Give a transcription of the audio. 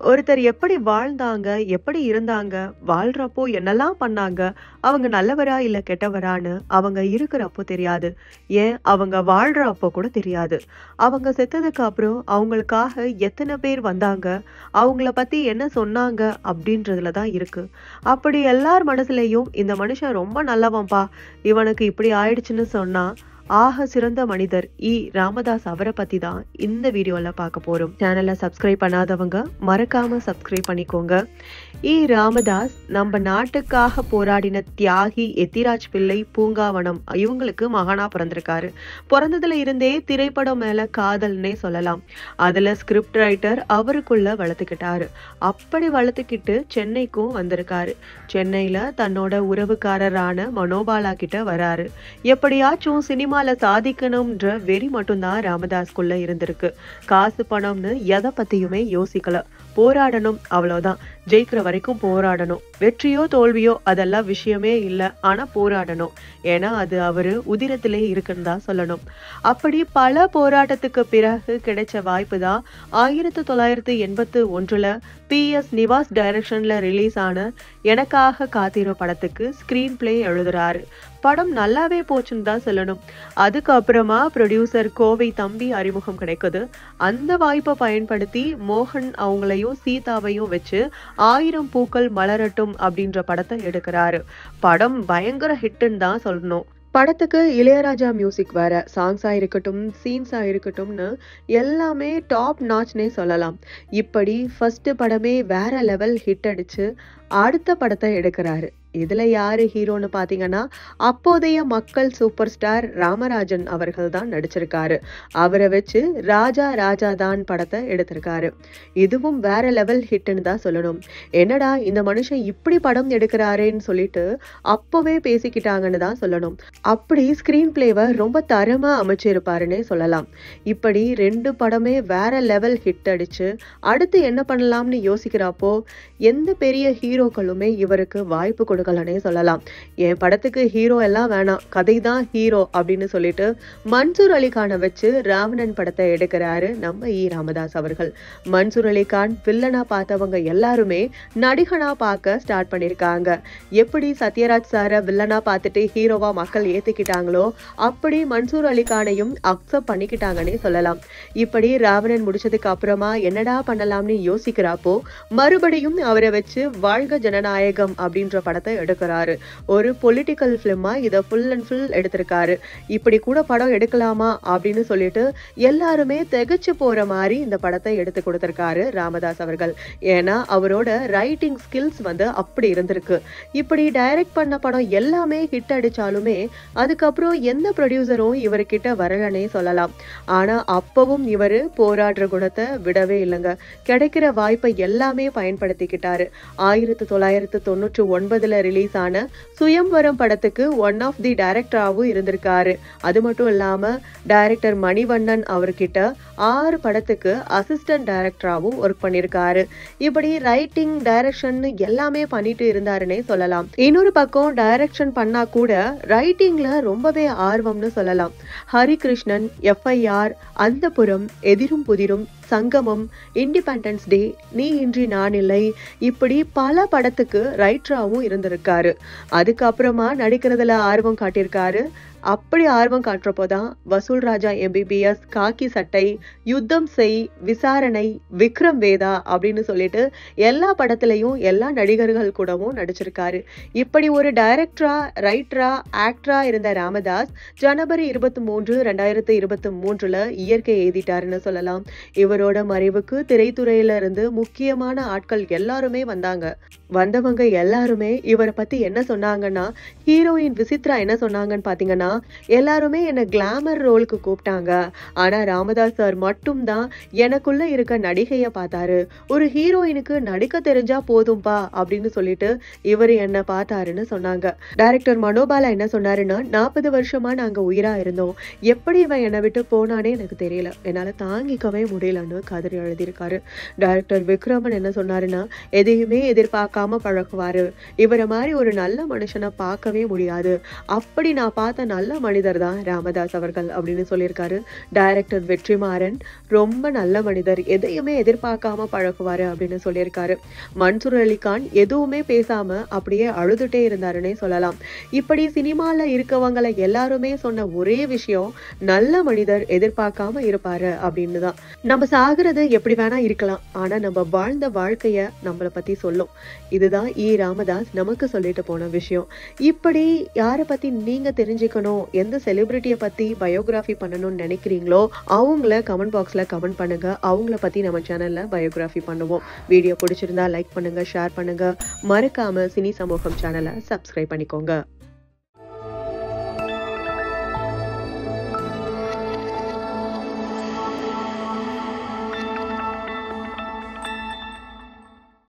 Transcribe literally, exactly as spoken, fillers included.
ஒருத்தர் எப்படி வாழ்ந்தாங்க, எப்படி இருந்தாங்க, வாழ்றப்போ என்னெல்லாம் பண்ணாங்க, அவங்க நல்லவரா இல்ல கெட்டவரான்னு அவங்க இருக்கிறப்போ தெரியாது. ஏன் அவங்க வாழ்றப்போ கூட தெரியாது. அவங்க செத்ததுக்கு அப்புறம் அவங்களுக்காக எத்தனை பேர் வந்தாங்க, அவங்கள பத்தி என்ன சொன்னாங்க அப்படின்றதுல தான் இருக்கு. அப்படி எல்லார் மனசுலயும் இந்த மனுஷன் ரொம்ப நல்லவன்பா, இவனுக்கு இப்படி ஆயிடுச்சுன்னு சொன்னா ஆக சிறந்த மனிதர் இ ராமதாஸ் அவரை பத்தி தான் இந்த வீடியோல பார்க்க போறோம். சேனலை சப்ஸ்கிரைப் பண்ணாதவங்க மறக்காம சப்ஸ்கிரைப் பண்ணிக்கோங்க. இ ராமதாஸ் நம்ம நாட்டுக்காக போராடின தியாகி எத்திராஜ் பிள்ளை பூங்காவனம் இவங்களுக்கு மகனா பிறந்திருக்காரு. பிறந்ததுல இருந்தே திரைப்படம் மேல காதல்னே சொல்லலாம். அதுல ஸ்கிரிப்ட் ரைட்டர் அவருக்குள்ள வளர்த்துக்கிட்டாரு. அப்படி வளர்த்துக்கிட்டு சென்னைக்கும் வந்திருக்காரு. சென்னையில தன்னோட உறவுக்காரரான மனோபாலா கிட்ட வராரு. எப்படியாச்சும் சினிமால சாதிக்கணும்ன்ற வெறி மட்டும்தான் ராமதாஸ்குள்ள இருந்திருக்கு. காசு பணம்னு எதை பத்தியுமே யோசிக்கல. போராடணும், அவ்வளவுதான். ஜெயிக்கிற வரைக்கும் போராடணும். வெற்றியோ தோல்வியோ அதெல்லாம் விஷயமே இல்லை. ஆனா போராடணும். ஏன்னா அது அவரு உதிரத்திலே இருக்குன்னு தான் சொல்லணும். அப்படி பல போராட்டத்துக்கு பிறகு கிடைச்ச வாய்ப்பு தான் ஆயிரத்தி தொள்ளாயிரத்தி எண்பத்தி ஒன்றுல பி எஸ் நிவாஸ் டைரக்ஷன்ல ரிலீஸ் ஆன எனக்காக காத்திரு படத்துக்கு ஸ்கிரீன் பிளே எழுதுறாரு. படம் நல்லாவே போச்சுன்னு தான் சொல்லணும். அதுக்கப்புறமா ப்ரொடியூசர் கோவை தம்பி அறிமுகம் கிடைக்குது. அந்த வாய்ப்பை பயன்படுத்தி மோகன் அவங்களையும் சீதாவையும் வச்சு ஆயிரம் பூக்கள் மலரட்டும் அப்படின்ற படத்தை எடுக்கிறாரு. படம் பயங்கர ஹிட்னு தான் சொல்லணும். படத்துக்கு இளையராஜா மியூசிக் வேற. சாங்ஸா இருக்கட்டும், சீன்ஸா இருக்கட்டும்னு எல்லாமே டாப் நாச்னே சொல்லலாம். இப்படி ஃபர்ஸ்ட் படமே வேற லெவல் ஹிட் அடிச்சு அடுத்த படத்தை எடுக்கிறாரு. இதுல யாரு ஹீரோன்னு பாத்தீங்கன்னா அப்போதைய மக்கள் சூப்பர் ஸ்டார் ராமராஜன் அவர்கள் தான் நடிச்சிருக்காரு. அவரை வச்சு ராஜா ராஜா தான் படத்தை எடுத்திருக்காரு. இதுவும் வேற லெவல் ஹிட்னு தான் சொல்லணும். என்னடா இந்த மனுஷன் இப்படி படம் எடுக்கிறாரேன்னு சொல்லிட்டு அப்பவே பேசிக்கிட்டாங்கன்னு தான் சொல்லணும். அப்படி ஸ்கிரீன் பிளேவை ரொம்ப தரமா அமைச்சிருப்பாருன்னே சொல்லலாம். இப்படி ரெண்டு படமே வேற லெவல் ஹிட் அடிச்சு அடுத்து என்ன பண்ணலாம்னு யோசிக்கிறப்போ எந்த பெரிய ஹீரோக்களுமே இவருக்கு வாய்ப்பு கொடு சொல்லலாம். என் படத்துக்கு ஹீரோ எல்லாம் வேணாம், கதை தான் ஹீரோ அப்படின்னு சொல்லிட்டு மன்சூர் அலிகானை வச்சு ராவணன் படத்தை எடுக்கிறாரு நம்ம இ ராமதாஸ் அவர்கள். மன்சூர் அலிகான் வில்லனா பார்த்தவங்க எல்லாருமே நடிகனா பார்க்க ஸ்டார்ட் பண்ணிருக்காங்க. எப்படி சத்யராஜ் சார வில்லனா பார்த்துட்டு ஹீரோவா மக்கள் ஏத்துக்கிட்டாங்களோ அப்படி மன்சூர் அலிகானையும் அக்செப்ட் பண்ணிக்கிட்டாங்கன்னே சொல்லலாம். இப்படி ராவணன் முடிச்சதுக்கு அப்புறமா என்னடா பண்ணலாம்னு யோசிக்கிறப்போ மறுபடியும் அவரை வச்சு வாழ்க ஜனநாயகம் அப்படின்ற படத்தை எடுக்கிறாரு. ஒரு பொலிட்டிக்கல் பிலிமா இத ஃபுல் அண்ட் ஃபுல் எடுத்திருக்காரு. இப்படி கூட படம் எடுக்கலாமா அப்படின்னு சொல்லிட்டு எல்லாருமே திகைச்சு போற மாதிரி இந்த படத்தை எடுத்து கொடுத்திருக்காரு ராமதாஸ் அவர்கள். ஏன்னா அவரோட ரைட்டிங் ஸ்கில்ஸ் வந்து அப்படி இருந்திருக்கு. இப்படி டைரக்ட் பண்ண படம் எல்லாமே ஹிட் அடிச்சாலுமே அதுக்கப்புறம் எந்த ப்ரொடியூசரும் இவர்கிட்ட வரலனே சொல்லலாம். ஆனா அப்பவும் இவரு போராடுற குணத்தை விடவே இல்லைங்க. கிடைக்கிற வாய்ப்பை எல்லாமே பயன்படுத்திக்கிட்டாரு. ஆயிரத்தி தொள்ளாயிரத்தி தொண்ணூற்றி ஒன்பதுல ரிலீஸ் ஆன சுயம்வரம் படத்துக்கு ஒன் ஆஃப் தி டைரக்டராகவும் இருந்திருக்காரு. அது மட்டும் இல்லாம டைரக்டர் மணிவண்ணன் அவர்கிட்ட ஆறு படத்துக்கு அசிஸ்டன்ட் டைரக்டராகவும் ஒர்க் பண்ணிருக்காரு. இப்படி ரைட்டிங் டைரக்ஷன் எல்லாமே பண்ணிட்டு இருந்தாருன்னே சொல்லலாம். இன்னொரு பக்கம் டைரக்ஷன் பண்ணா கூட ரைட்டிங்ல ரொம்பவே ஆர்வம்னு சொல்லலாம். Harikrishnan, F I R, Anthappuram, Ethirum Puthirum, சங்கமம், இண்டிபெண்டன்ஸ் டே, நீ இன்றி நான் இல்லை, இப்படி பல படத்துக்கு ரைட்டராகவும் இருந்திருக்காரு. அதுக்கப்புறமா நடிக்கிறதுல ஆர்வம் காட்டியிருக்காரு. அப்படி ஆர்வம் காட்டுறப்போதான் Vasool Raja M B B S, Kaakki Sattai, Yuddham செய், விசாரணை, விக்ரம் வேதா அப்படின்னு சொல்லிட்டு எல்லா படத்திலையும் எல்லா நடிகர்கள் கூடவும் நடிச்சிருக்காரு. இப்படி ஒரு டைரக்டரா, ரைட்டரா, ஆக்டரா இருந்த ராமதாஸ் ஜனவரி இருபத்தி மூன்று ரெண்டாயிரத்தி இருபத்தி மூன்றுல இயற்கை எழுதிட்டாருன்னு சொல்லலாம். இவரோட மறைவுக்கு திரைத்துறையில இருந்து முக்கியமான ஆட்கள் எல்லாருமே வந்தாங்க. வந்தவங்க எல்லாருமே இவரை பத்தி என்ன சொன்னாங்கன்னா, ஹீரோயின் விசித்ரா என்ன சொன்னாங்கன்னு பாத்தீங்கன்னா, எல்லாருமே என்ன கிளாமர் ரோலுக்கு கூப்பிட்டாங்க. ஆனா ராமதாஸ் சார் மட்டும் தான் எனக்குள்ள இருக்க நடிகைய பார்த்தாரு. ஒரு ஹீரோயினுக்கு நடிக்க தெரிஞ்சா போதும்பா அப்படின்னு சொல்லிட்டு இவர் என்ன பார்த்தாருன்னு சொன்னாங்க. டைரக்டர் மனோபாலா என்ன சொன்னாருன்னா, நாற்பது வருஷமா நாங்க உயிரா இருந்தோம், எப்படி இவன் என்னை விட்டு போனானே எனக்கு தெரியல, என்னால தாங்கிக்கவே முடியலன்னு கதறி எழுதியிருக்காரு. டைரக்டர் விக்ரமன் என்ன சொன்னாருன்னா, எதையுமே எதிர்பார்க்காம பழகுவாரு, இவரை மாதிரி ஒரு நல்ல மனுஷனை பார்க்கவே முடியாது, அப்படி நான் பார்த்த நல்ல நல்ல மனிதர் தான் ராமதாஸ் அவர்கள் அப்படின்னு சொல்லியிருக்காரு. டைரக்டர் வெற்றிமாறன் ரொம்ப நல்ல மனிதர், எதையுமே எதிர்பார்க்காம பழகுவாரு அப்படின்னு சொல்லியிருக்காரு. மன்சூர் அலிகான் எதுவுமே பேசாம அப்படியே அழுதுட்டே இருந்தாருன்னே சொல்லலாம். இப்படி சினிமால இருக்கவங்களை எல்லாருமே சொன்ன ஒரே விஷயம், நல்ல மனிதர், எதிர்பார்க்காம இருப்பாரு அப்படின்னு தான். நம்ம சாகுறது எப்படி வேணா இருக்கலாம், ஆனா நம்ம வாழ்ந்த வாழ்க்கைய நம்மளை பத்தி சொல்லும். இதுதான் ஈ ராமதாஸ் நமக்கு சொல்லிட்டு போன விஷயம். இப்படி யாரை பத்தி நீங்க தெரிஞ்சுக்கணும், எந்த செலிபிரிட்டியை பத்தி பயோகிராஃபி பண்ணணும்னு நினைக்கிறீங்களோ அவங்கள கமெண்ட் பாக்ஸ்ல கமெண்ட் பண்ணுங்க. அவங்கள பத்தி நம்ம சேனல்ல பயோகிராஃபி பண்ணுவோம். வீடியோ பிடிச்சிருந்தா லைக் பண்ணுங்க, ஷேர் பண்ணுங்க. மறக்காம சினி சமூகம் சேனலை சப்ஸ்கிரைப் பண்ணிக்கோங்க.